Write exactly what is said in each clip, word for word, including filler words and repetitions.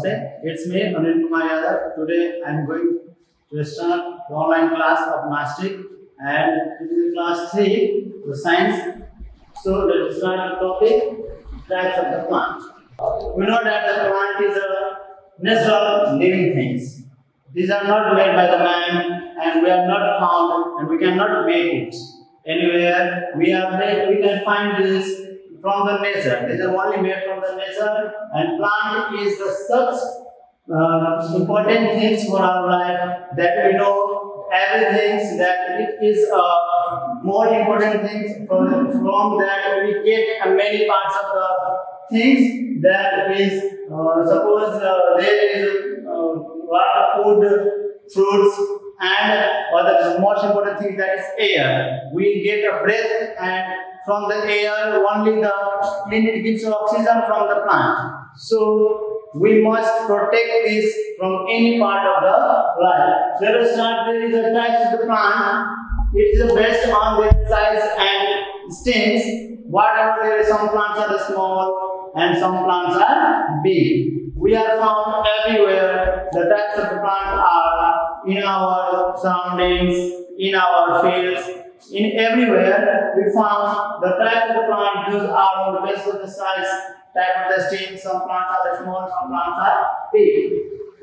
Namaste, it's me Anil Kumar Yadav. Today I am going to start the online class of Mastic, and it is class three, the science. So let's start the topic, types of the plant. We know that the plant is a natural living things. These are not made by the man, and we are not found, and we cannot make it anywhere. We are made, we can find this from the nature. These are only made from the nature, and plant is the such uh, important things for our life that we know everything that it is a uh, more important things from, from that we get uh, many parts of the things that is uh, suppose uh, there is uh, food, fruits, and other most important thing that is air. We get a breath, and from the air only the plant it gives oxygen from the plant. So we must protect this from any part of the life. Let us start. There is a types of the plant. It is based on their size and stems. Whatever there is, some plants are small and some plants are big. We are found everywhere. The types of the plant are in our surroundings, in our fields, in everywhere. We found the types of the plant. Those are based on the size, type of the stem. Some plants are small, some plants are big.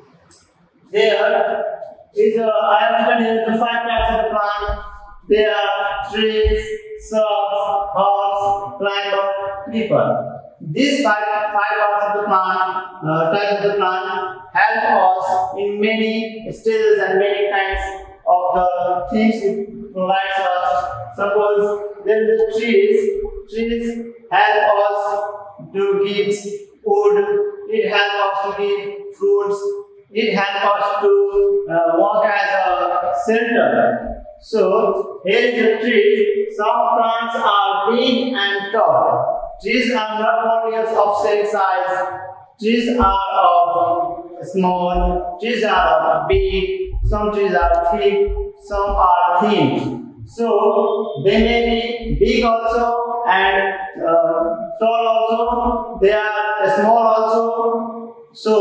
There is a, I have written here the five types of the plant. There are trees, shrubs, herbs, climber, creeper. These five, five parts of the plant, uh, types of the plant, help us in many stages and many kinds of the things it provides us. Suppose there is a trees. Trees help us to give wood. It helps us to give fruits. It helps us to uh, work as a shelter. So here is a tree. Some plants are big and tall. Trees are not only of same size. Trees are of small. Trees are of big. Some trees are thick. Some are thin. So they may be big also and uh, tall also. They are small also.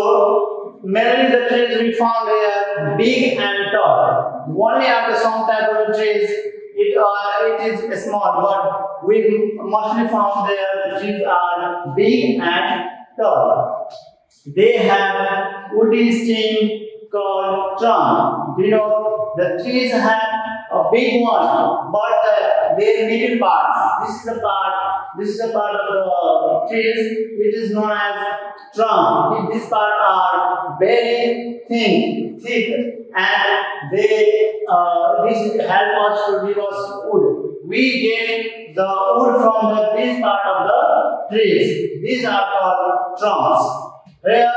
So mainly the trees we found here big and tall. Only after some type of trees it uh, it is small, but we mostly found there the trees are big and tall. They have woody stem called trunk. You know the trees have a big one, but uh, their middle parts. This is the part. This is the part of the trees which is known as trunk. This part are very thin, thick, and they uh, this help us to give us wood. We get the wood from the this part of the trees. These are called trunks. Where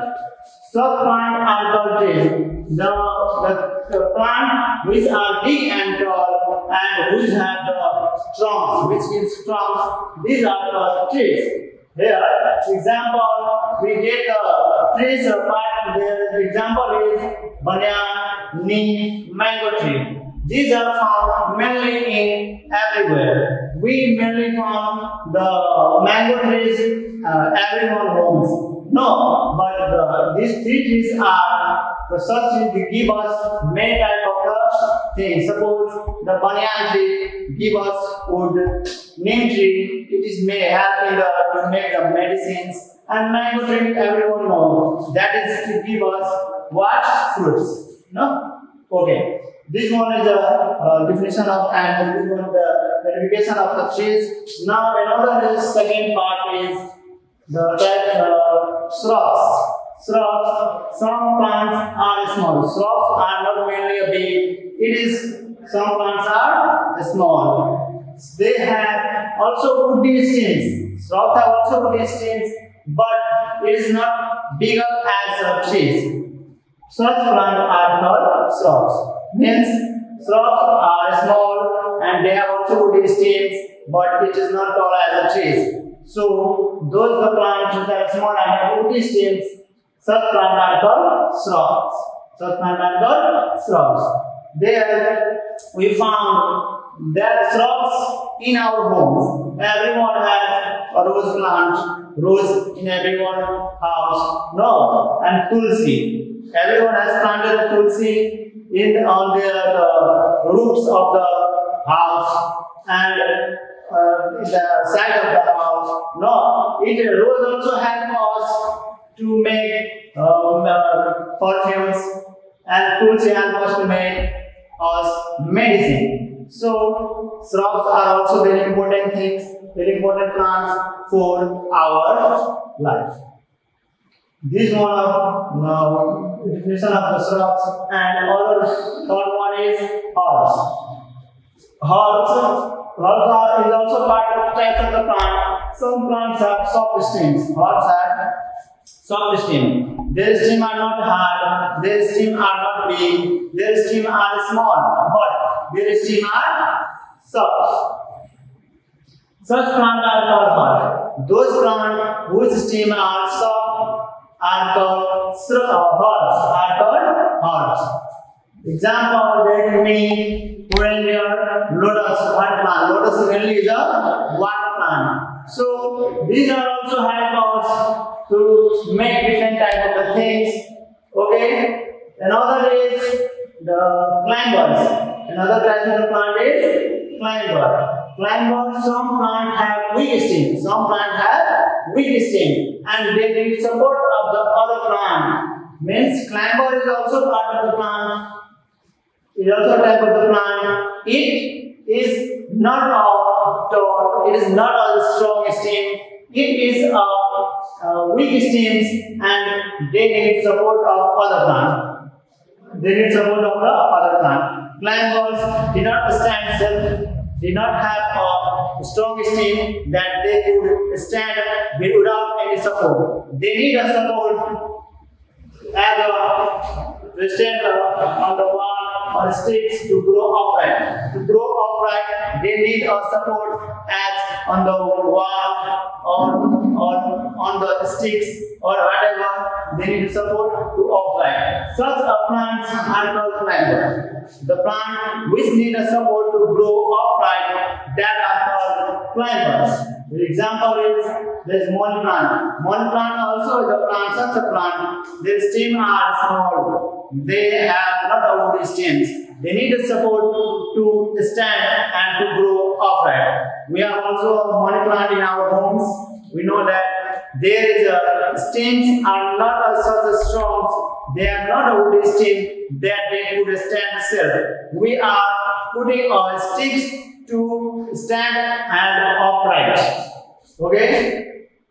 such plants are called trees. The, the, the plant which are big and tall and which have the trunks, which means trunks, these are called trees. Here, example, we get the trees part. The example is banyan, neem, mango tree. These are found mainly in everywhere. We mainly found the mango trees uh, everyone homes. No, but uh, these three trees are the such they give us many type of the things. Suppose the banyan tree give us wood, neem tree it is may help in the to make the medicines, and mango tree everyone knows that is to give us what fruits. No, okay. This one is the uh, definition of, and this one the verification of the trees. Now another is second part is the type uh, shrubs. Shrubs, some plants are small. Shrubs are not mainly big. It is some plants are small. They have also woody stems. Shrubs have also woody stems, but it is not bigger as a trees. Such plants are called shrubs. Means shrubs are small and they have also woody stems, but it is not tall as a trees. So those the plants which are small and have woody stems, such plants are called shrubs. Such plants are called shrubs. There we found that shrubs in our homes. everyone has a rose plant, rose in everyone's house. No, and tulsi. Everyone has planted a tulsi in on the, the roofs of the house and uh, in the side of the house. No, it rose also helps us to make um, uh, perfumes, and tulsi helps us to make us medicine. So shrubs are also very important things, very important plants for our life. This one of uh, definition of the shrubs, and other third one is herbs. Herbs, herbs are, is also part of types of the plant. Some plants have soft stems. Herbs have soft stem. Their stems are not hard. Their stems are not big. Their stems are small, but their stems are soft. Such plants are called what? Those plants whose stems are soft are called herbs. Are called herbs. Example, let me put here lotus, one plant. Lotus mainly is a one plant. So these are also help us to make different type of the things. Okay. Another is the climbers. Another type of the plant is climber. Climber, some plants have weak stem, some plants have weak stem, and they need support of the other plant. Means climber is also part of the plant. It is also a type of the plant. It is not a tall, it is not a strong stem. It is a, a weak stems, and they need support of other plant. They need support of the other plant. Climbers did not stand self, did not have a strong stem that they could stand without any support. They need a support as a they stand on the wall or sticks to grow upright. To grow upright, they need a support as on the wall or, or on the sticks or whatever. They need support to upright. Such a plants are called climbers. The plant which need a support to grow upright, that are called climbers. The example is this money plant. Money plant also is a plant, such a plant. Their stems are small. They have not a woody stems. They need a support to stand and to grow upright. We have also a money plant in our homes. We know that there is a stems are not as such a strong. They are not a woody stem that they could stand still. We are putting our sticks to stand and upright. Okay.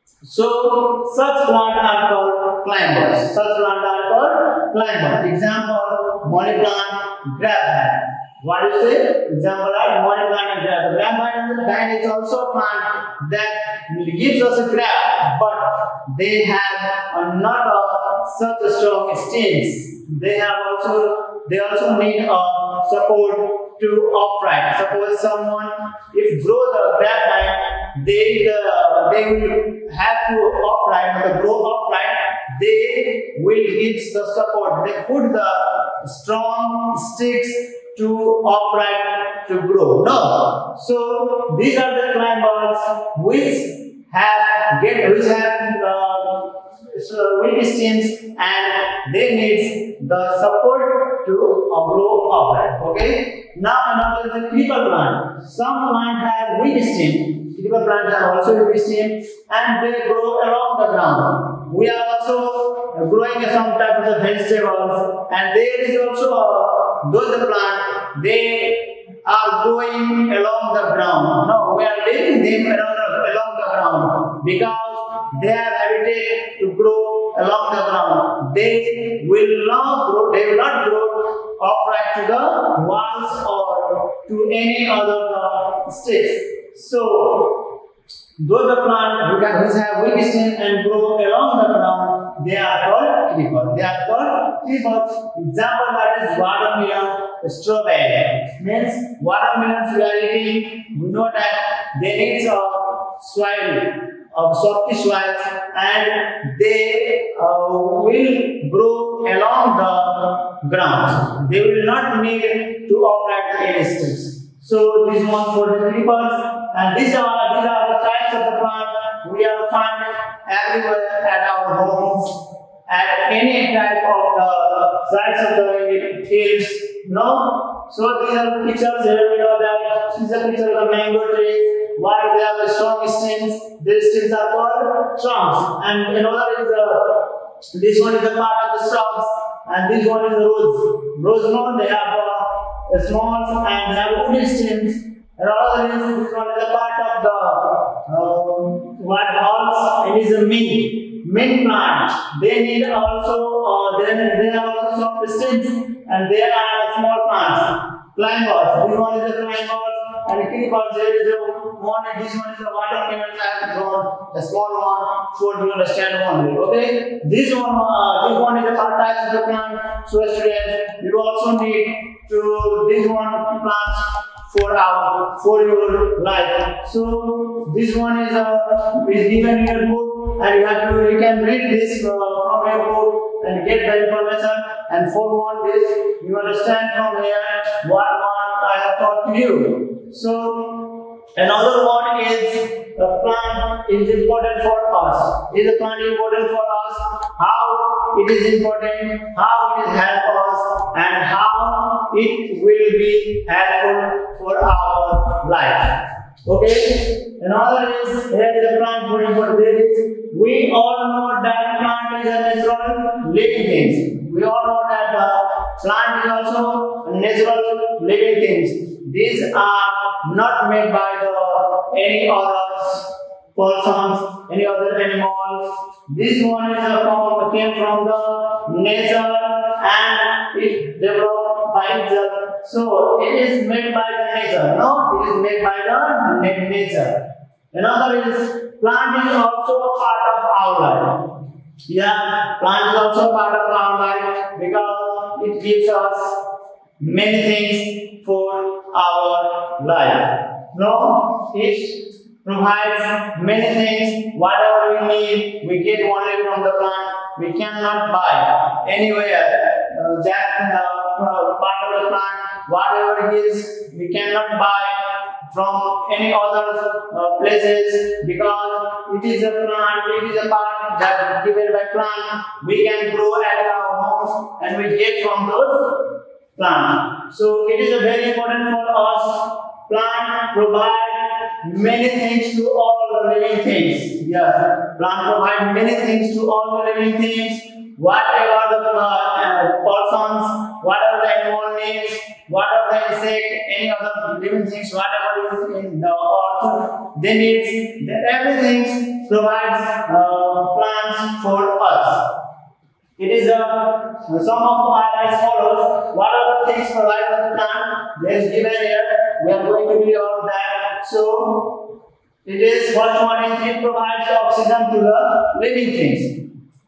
So such plants are called climbers. Such plants are called climbers. Example: money plant, grapevine. What is it? Example like money plant and grapevine. Grapevine is also a plant that gives us a grab, but they have a not a, such a strong stems. They have also they also need a support to upright. Suppose someone if grow the grapevine, they the they will have to upright, to grow upright. They will give the support. They put the strong sticks to upright to grow. No. So these are the climbers which have get which have uh, so weak stems, and they need the support to uh, grow upright. Okay. Now another is a creeper plant. Some plants have weak stem. Creeper plants have also weak stem, and they grow along the ground. We are also growing some type of vegetables, and there is also a, those plants. They are growing along the ground. No, we are leaving them along, along the ground because they have habitat to grow along the ground. They will not grow. They will not grow upright to the walls or to any other uh, sticks. So those plants which have weak stem and grow along the ground, they are called creepers. They are called creepers. Example that is watermelon, strawberry. Means watermelons we are eating. We know that they need a soil, of soft soil, and they uh, will grow along the ground. They will not need to upright any sticks. So this one for the creepers, and these are these are the types of the plant we are found everywhere at our homes, at any type of the sides of the hills. No, so these are the pictures here. We know that this is a picture of the mango trees. Why they have the strong stems? These stems are called trunks, and another is the this one is a part of the stalks, and this one is the rose. Rose, no, they have uh, a small and they have woody stems. And another is this one is a part of the uh, what else? It is a mint, mint plant. They need also uh, they they have also soft stems, and they are small plants. Climbers. This one is a climbers, and creepers. There is a one, and this one is a watermelon plant grown, a small one. So you understand only. Okay. This one, uh, this one is a part type of the plant. So students, you also need to this one plant for our for your life. So this one is a is given in your book, and you have to you can read this uh, from your book and get the information. And for one this you understand from here what what I have taught to you. So another one is the plant is important for us. Is the plant important for us? How it is important? How it help us? And how it will be helpful for our life. Okay. Another is here is a plant for important. There is we all know that plant is a natural living things. We all know that the plant is also natural living things. These are not made by the any others persons, any other animals. This one is a form came from the nature and it developed by itself. So it is made by the nature. No, it is made by the nature. Another is plant is also a part of our life. Yeah, plant is also a part of our life because it gives us many things for our life. No, it provides many things. Whatever we need, we get only from the plant. We cannot buy anywhere uh, that uh, part of the plant. Whatever it is, we cannot buy from any other uh, places because it is a plant. It is a part that is given by plant. We can grow at our homes and we get from those plants. So it is a very important for us. Plant provide many things to all the living things. Yes, plant provide many things to all the living things. Whatever the uh, persons, whatever the animal needs, whatever the insect, any other living things, whatever is in the earth, they need. Everything provides uh, plants for us. It is a uh, some of our as follows. What are the things provided by the plant? There is given here. We are going to be on that. So it is first one is it provides oxygen to the living things.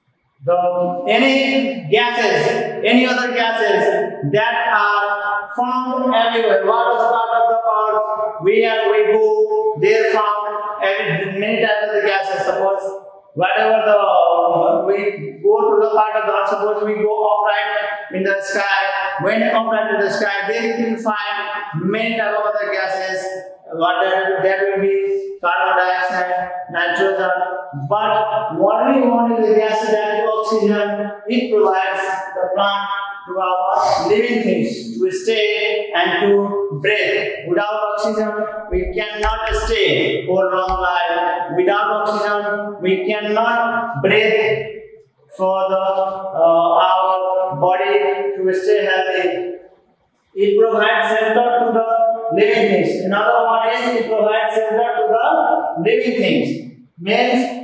The any gases, any other gases that are found everywhere. What is part of the earth? Where we go, they are found every many types of the gases. Suppose whatever the uh, we go to the part of the earth, suppose we go upright in the sky. When upright in the sky, they will find many types of other gases. What that, that will be carbon dioxide, nitrogen, but only one is the gas that is oxygen. It provides the plant to our living things to stay and to breathe. Without oxygen, we cannot stay for long life. Without oxygen, we cannot breathe for the uh, our body to stay healthy. It provides shelter to the living things. Another one is it provides shelter to the living things. Means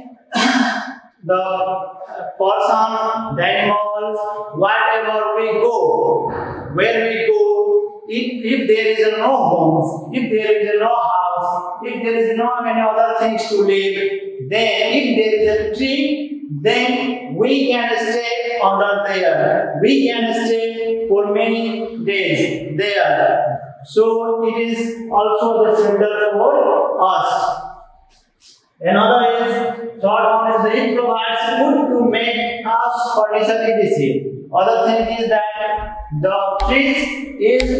the person, the animals, whatever we go, where we go, if, if there is a no homes, if there is a no house, if there is no any other things to live, then if there is a tree, then we can stay under there. We can stay for many days there. So it is also the shelter for us. Another is, third one is that it provides food to make us furniture et cetera. Other thing is that the trees is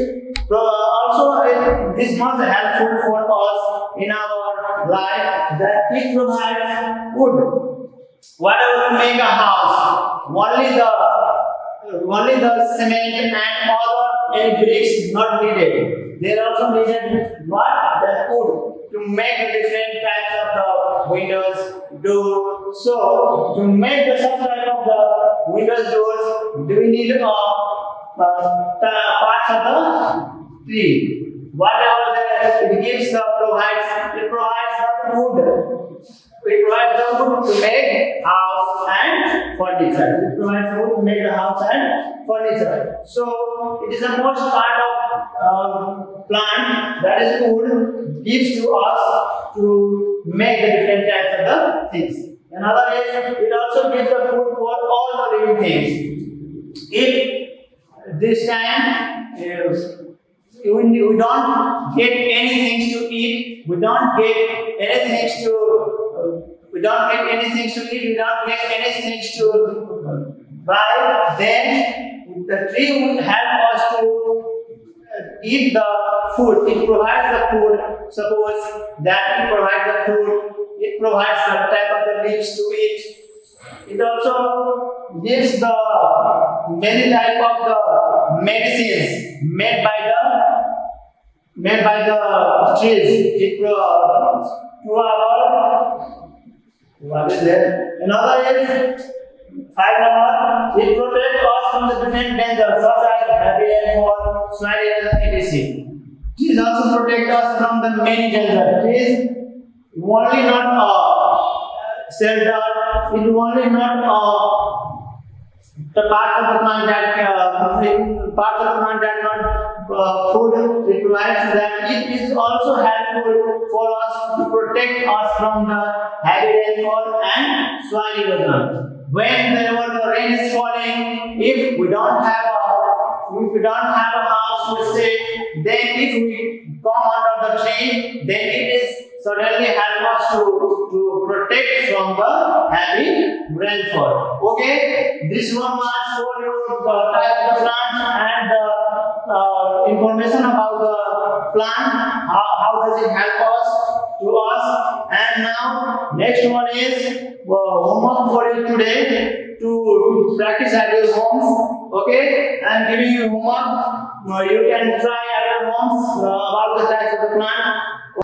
So also it, this much helpful for us in our life that it provides wood. Whatever we make a house, only the only the cement and other any bricks not needed. They are also needed what the wood to make different types of the windows, door. So to make the some type of the windows, doors, do we need a uh, parts of the tree? Whatever the, it gives the provides, it provides the wood. It provides the wood to make house and furniture. It provides wood to make the house and furniture. So it is the most part of uh, plant that is wood gives to us to make the different types of the things. Another is it also gives the food for all the living things. If this time uh, we, we don't get anything to eat, we don't get anything to uh, we don't get anything to eat, we don't get anything to buy, then the tree would help us to eat the food. It provides the food. Suppose that it provides the food, it provides the type of the leaves to eat. It also gives the many type of the medicines made by the made by the trees. It provides to our what is there? Another is five number. It protects us from the different dangers such as heavy rainfall, soil erosion, et cetera. Trees also protect us from the many dangers. Trees only not uh, shelter. It only not uh, the parts of the plant that uh, parts of the plant that not uh, food. It provides that it is also helpful for us to protect us from the heavy rainfall and soil erosion. Whenever the rain is falling, if we don't have a if we don't have a house to stay, then if we come under the tree, then it is certainly help us to, to protect from the heavy rainfall. Okay, this one was for you the type of plant and the uh, information about the plant. How, how does it help us to us? And now next one is uh, homework for you today to practice at your homes. Okay, I am giving you homework. Uh, you can try at your homes uh, about the types of the plant.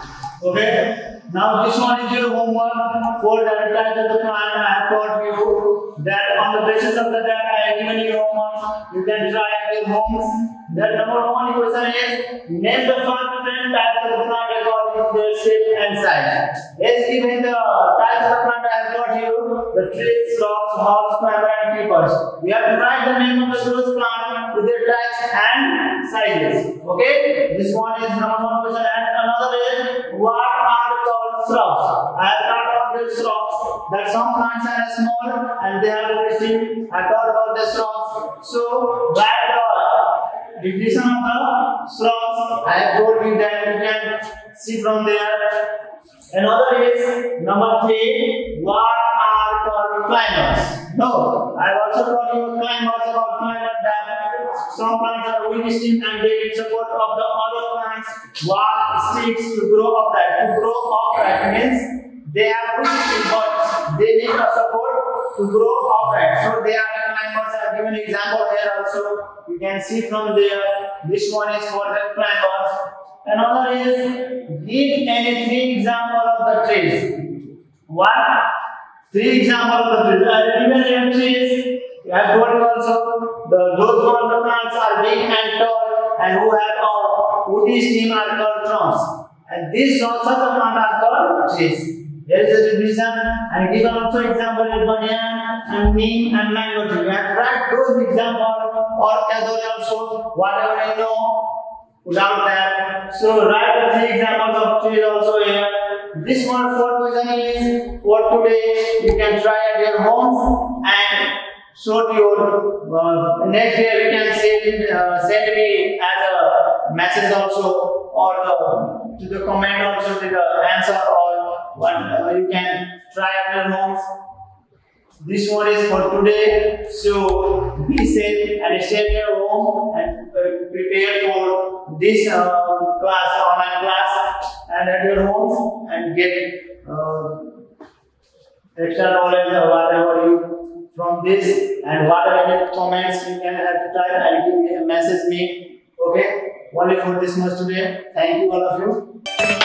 Okay, now this one is your homework for the types of the plant. I have taught you that on the basis of that I have given you homework. You can try at your homes. The number one question is name the five different types of the plant according to their shape and size. As given the types of the plant I have taught you, the trees, shrubs, herbs, climber and creepers. We have to write the name of the those plants with their types and sizes. Okay, this one is number one question. And another is what are called shrubs? I have taught about the shrubs that some plants are small and they are very steep. I taught about the shrubs. So write the definition of the shrubs. I have told you that you can see from there. Another is number three. What are called climbers? No, I have also taught you climbers about climbers that some plants are weak stem and they need support of the other plants. What sticks to grow upright? To grow upright means they have weak stem but they need a support to grow upright. So they are climbers. I have given an example here also. You can see from there. This one is for the climbers. Another is give any three examples of the trees. What? Three examples of the trees. I have given you trees. I have told you also the those one the plants are big and tall and who have a woody stem are called trunks. And these such a plant are called trees. There is a division and given also example is banyan and neem and mango tree. You have to write those examples or other also whatever you know without that. So write the three examples of trees also here. This one for question is for today. You can try at your homes and show to your uh, next day. You can send uh, send me as a message also or uh, to the comment also to the answer or what uh, you can try at your homes. this one is for today. So be safe and stay in your home and uh, prepare for this uh, class, online class, and at your homes, and get uh, extra knowledge or whatever you from this, and whatever any comments you can have to type and give me a message me. Okay, only for this much today. Thank you all of you.